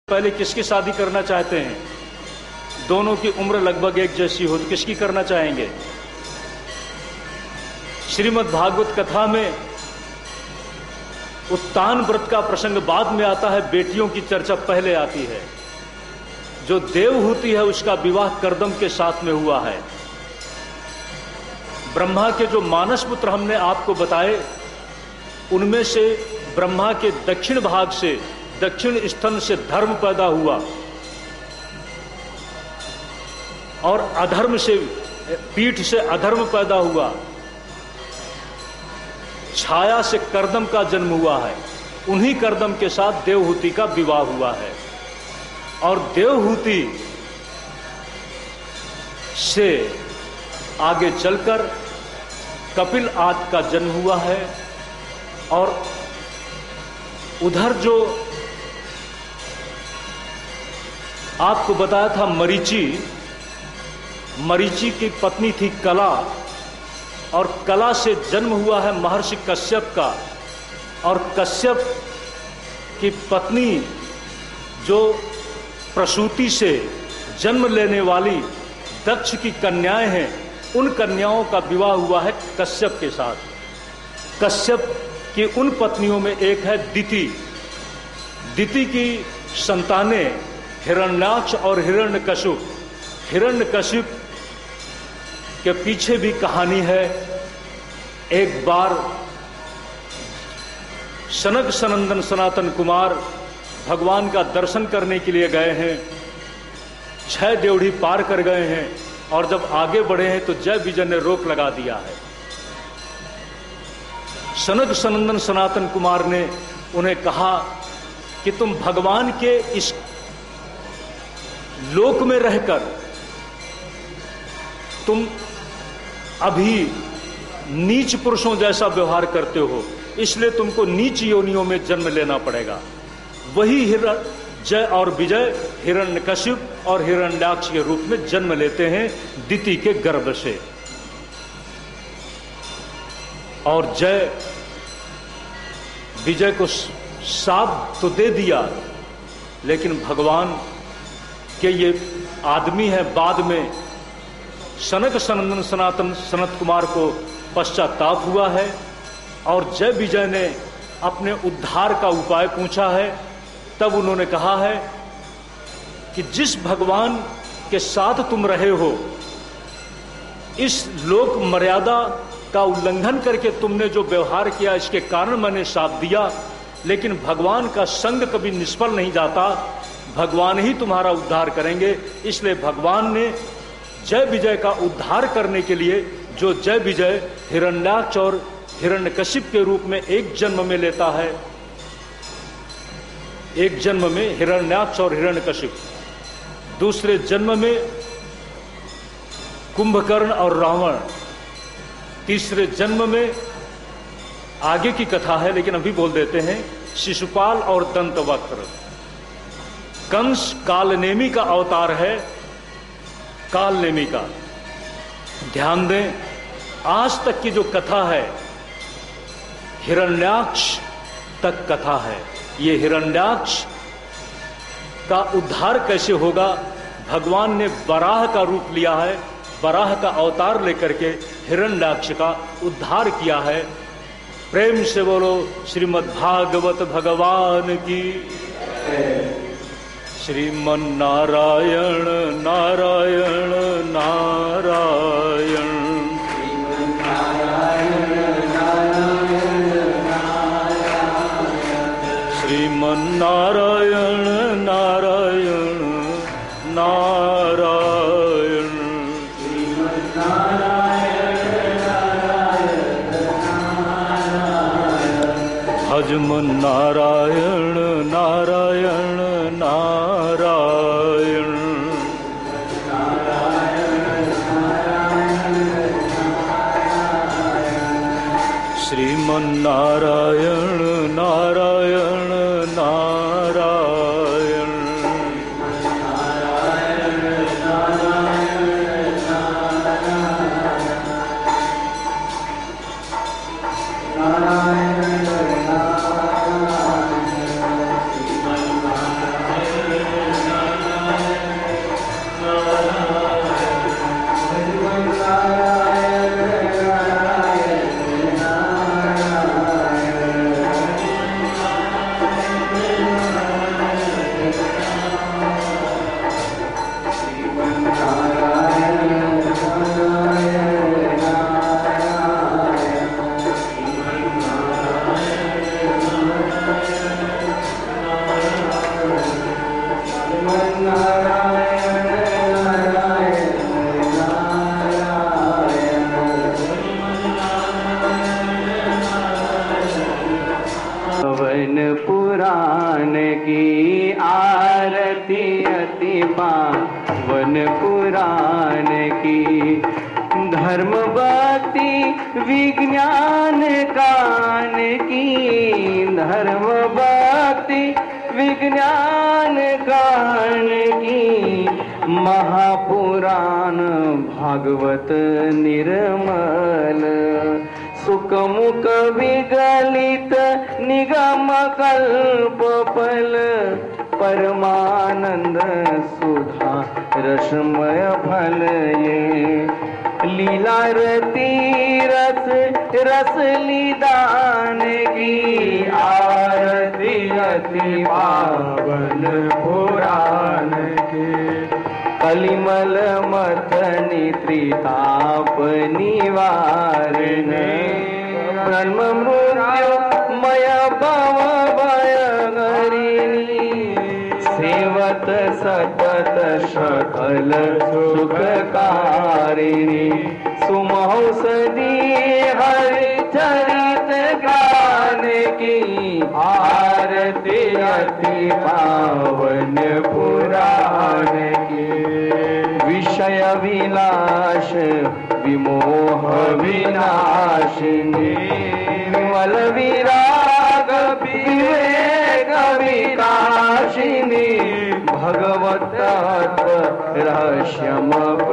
पहले किसकी शादी करना चाहते हैं? दोनों की उम्र लगभग एक जैसी हो तो किसकी करना चाहेंगे? श्रीमद् भागवत कथा में उत्तान व्रत का प्रसंग बाद में आता है, बेटियों की चर्चा पहले आती है। जो देवहूति है उसका विवाह कर्दम के साथ में हुआ है। ब्रह्मा के जो मानस पुत्र हमने आपको बताए, उनमें से ब्रह्मा के दक्षिण भाग से, दक्षिण स्तन से धर्म पैदा हुआ और अधर्म से, पीठ से अधर्म पैदा हुआ। छाया से कर्दम का जन्म हुआ है। उन्हीं कर्दम के साथ देवहूति का विवाह हुआ है और देवहूति से आगे चलकर कपिल आदि का जन्म हुआ है। और उधर जो आपको बताया था मरीचि की पत्नी थी कला, और कला से जन्म हुआ है महर्षि कश्यप का। और कश्यप की पत्नी जो प्रसूति से जन्म लेने वाली दक्ष की कन्याएं हैं, उन कन्याओं का विवाह हुआ है कश्यप के साथ। कश्यप की उन पत्नियों में एक है दिति। दिति की संतानें हिरण्याक्ष और हिरण्यकशिप। हिरण्यकशिप के पीछे भी कहानी है। एक बार सनक सनंदन सनातन कुमार भगवान का दर्शन करने के लिए गए हैं। 6 ड्योढ़ी पार कर गए हैं और जब आगे बढ़े हैं तो जय विजय ने रोक लगा दिया है। सनक सनंदन सनातन कुमार ने उन्हें कहा कि तुम भगवान के इस लोक में रहकर तुम अभी नीच पुरुषों जैसा व्यवहार करते हो, इसलिए तुमको नीच योनियों में जन्म लेना पड़ेगा। वही जय और विजय हिरण्यकशिप और हिरण्याक्ष के रूप में जन्म लेते हैं दिति के गर्भ से। और जय विजय को साथ तो दे दिया, लेकिन भगवान के ये आदमी है। बाद में सनक सनंदन सनातन सनत कुमार को पश्चाताप हुआ है और जय विजय ने अपने उद्धार का उपाय पूछा है। तब उन्होंने कहा है कि जिस भगवान के साथ तुम रहे हो, इस लोक मर्यादा का उल्लंघन करके तुमने जो व्यवहार किया, इसके कारण मैंने शाप दिया। लेकिन भगवान का संग कभी निष्फल नहीं जाता, भगवान ही तुम्हारा उद्धार करेंगे। इसलिए भगवान ने जय विजय का उद्धार करने के लिए, जो जय विजय हिरण्याक्ष और हिरण्यकशिप के रूप में एक जन्म में लेता है, एक जन्म में हिरण्याक्ष और हिरण्यकशिप, दूसरे जन्म में कुंभकर्ण और रावण, तीसरे जन्म में आगे की कथा है लेकिन अभी बोल देते हैं, शिशुपाल और दंतवक्र। कंस कालनेमी का अवतार है, कालनेमी का। ध्यान दें, आज तक की जो कथा है हिरण्याक्ष तक कथा है। ये हिरण्याक्ष का उद्धार कैसे होगा? भगवान ने वराह का रूप लिया है, वराह का अवतार लेकर के हिरण्याक्ष का उद्धार किया है। प्रेम से बोलो श्रीमद् भागवत भगवान की। श्रीमन नारायण नारायण नारायण, श्रीमन नारायण नारायण नारायण, भजमन नारायण नारायण नारायण, श्रीमन नारायण नारायण नारायण, आरती अति पावन पुराण की। धर्म भक्ति विज्ञान कान की, धर्म भक्ति विज्ञान कान की। महापुराण भागवत निर्मल, सुखमुख विगलित निगम कल्प फल। परमानंद सुधा रसमय फल ये। लीला रति रस रस लीदान की। आरती अति पावन पुराण के। कलिमल मथनि त्रिताप निवारणे। ब्रह्म मृत्युमय भव भयहरिणी। सेवत सतत सकल सुखकारिणी। सुमहौषधि हरि चरित गान की। आरती अति पावन पुराण की। विषय विलास विमोह विनाशिनी। विमल विराग विवेक विकाशिनी। भगवत रहस्यम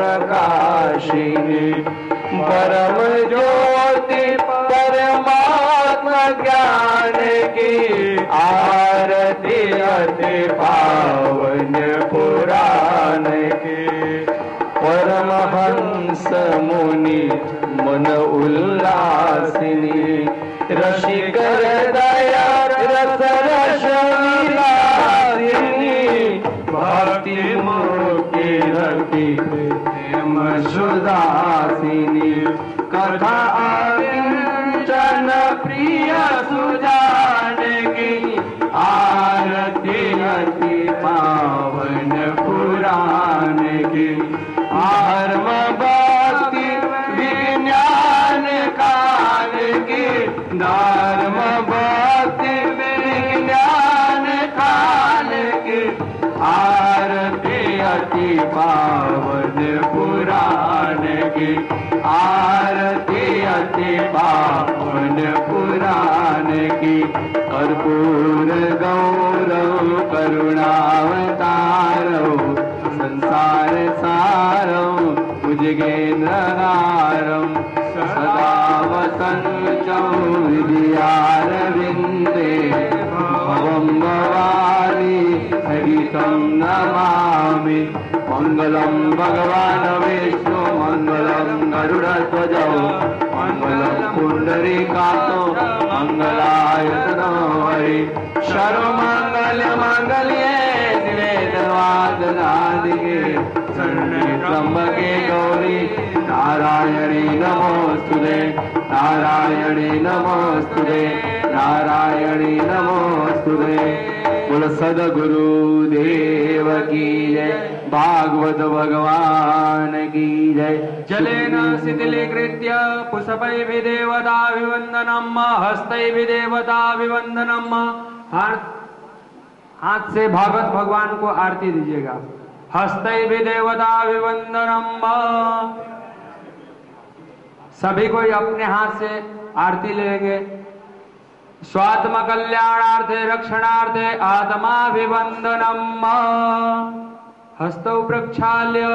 प्रकाशिनी। परम ज्योति परमात्मा ज्ञान की। आरती अति पावन पुराण की। परमहंस मुनि मन उल्लासिनी। रसिक दया रस रस विलासिनी। भक्ति मुक्ति रति प्रेम सुदासिनी। कथा आकिंचन प्रिय सुजान की। आरती अति पावन पुराण की। धर्म भक्ति विज्ञान काल की। धर्म भक्ति विज्ञान काल की। आरती अति पावन पुराण की। आरती अति पावन पुराण की। कर्पूर गौरव करुणावतारौ। संसार सारौ भुजगेन्द्रहारं। सदा वसन्तं हृदयारविन्दे। भवं भवानी सहितं नमामि। मङ्गलं भगवान् विष्णु मङ्गलं गरुडध्वजौ। मङ्गलं पुण्डरीकाक्षो मङ्गलाय हरि। सर्वमङ्गलमाङ्गल्ये शिवे सर्वार्थसाधिके। शरण्ये त्र्यम्बके गौरी नारायणी नमोस्तुते। नारायणी नमोस्तुते। नारायणी नमोस्तुते। बोल सद्गुरु देव की जय। भागवत भगवान की जय। जलेन शिथिलीकृत्य पुष्पैर्विदेवताभिवन्दनम् हस्तैर्विदेवताभिवन्दनम्। हाथ से भागवत भगवान को आरती दीजिएगा। हस्तैर्विदेवताभिवन्दनम्। सभी कोई अपने हाथ से आरती लेंगे। स्वात्म कल्याणार्थे रक्षणार्थे आत्माभिवन्दनम्। हस्तौ प्रक्षाल्य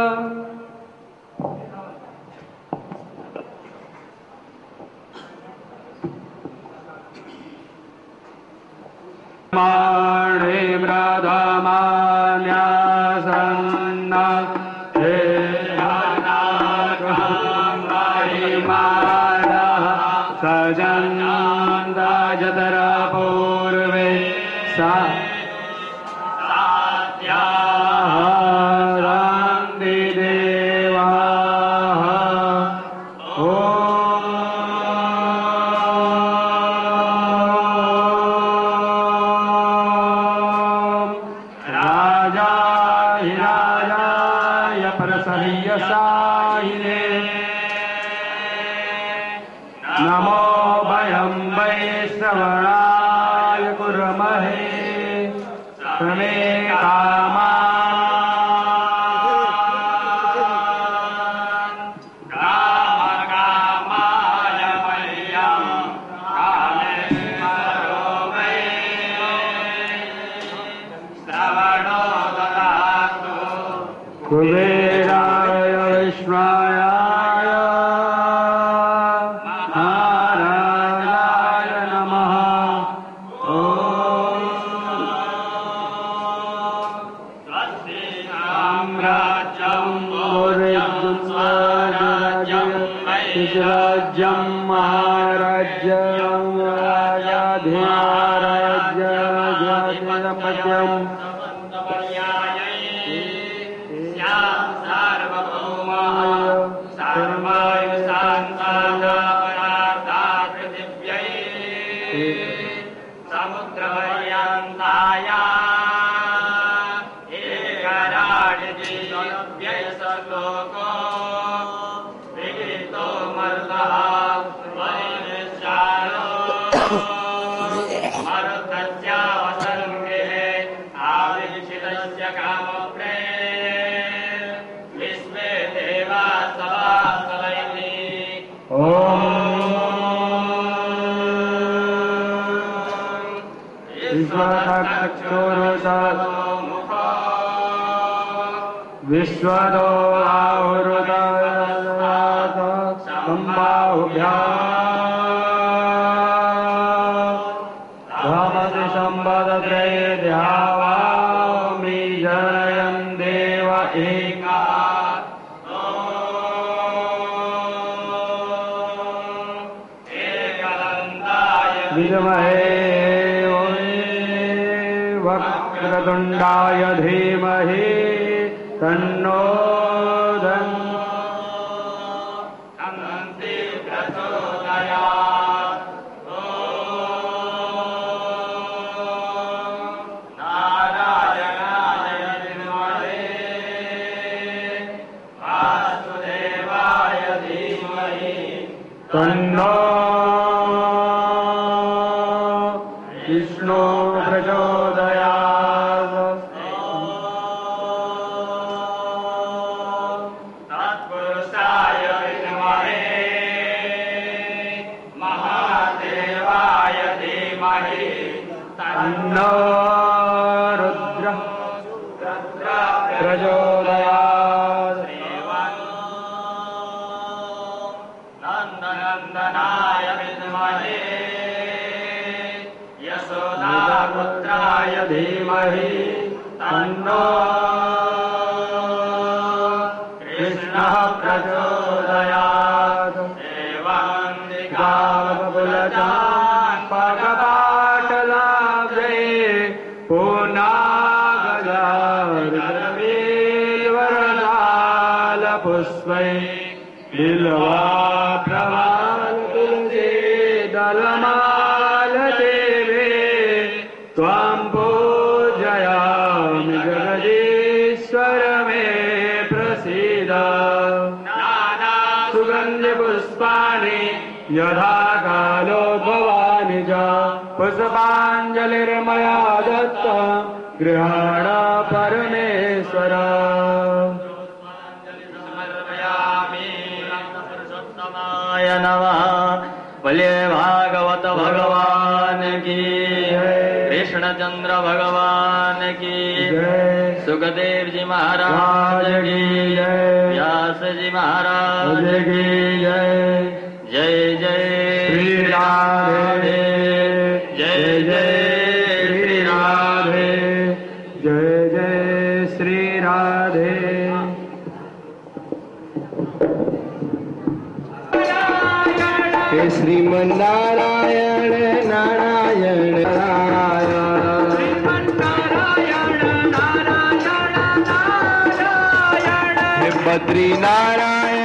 माणे ब्रधमान्यासन्न हे सजन्दा जतर पूर्वे सा नमो भयं वैश्रवणाय कुर्महे। समे काम कुबेराय विश्वाय महाराजाय नमः। ओम स्वस्ति साम्राज्यं राज्यं महाराज्यं राजाधिराज्यं विश्वदो आहुरुदात संबाहुभ्यामति संवदत्रये ध्यावामि जयन् देव एका विद्महे वक्रतुण्डाय धीमहि तन्नो दन्ति प्रचोदयात्। नारायणाय विद्महे वासुदेवाय धीमहि तन्नो विष्णु प्रचोदयात्। तत्पुरुषाय विद्महे महादेवाय धीमहि तन्नो रुद्र प्रचोदयात्। नन्दनन्दनाय विद्महे यशोदापुत्राय धीमहि तन्नो कृष्णः प्रचोदयात्। देवान्दिकावपुलचान् पगपाटलाब्धे पूर्णागजालपुष्पै बिल्वा प्रवाल तुलसी दलमालदेवे त्वां पूजयामि जगदीश्वर मे प्रसीद। सुगन्धिपुष्पाणि यथा कालोद्भवानि च पुष्पाञ्जलिर्मया दत्तं गृहाण परमेश्वर। नमः। बोलिए भागवत भगवान की, कृष्णचंद्र भगवान की, सुखदेव जी महाराज की, व्यास जी महाराज की जय। जय जय श्री राधे, जय जय श्री राधे, जय जय श्री राधे। श्रीमन्नारायण नारायण नारायण, श्रीमन्नारायण नारायण नारायण, हे बद्री नारायण